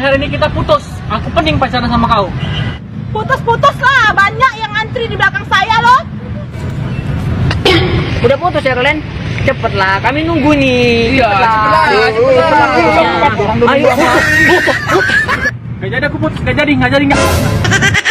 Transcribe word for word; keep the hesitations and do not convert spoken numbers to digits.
hari ini kita putus. Aku pening pacaran sama kau. Putus-putus lah, banyak yang antri di belakang saya loh. Udah putus ya kalian? Cepet lah, kami nunggu nih. Iya, Cepet lah. cepet lah. Cepet lah. Ayo. Ayo. Gak jadi aku putus, gak jadi, gak jadi, gak.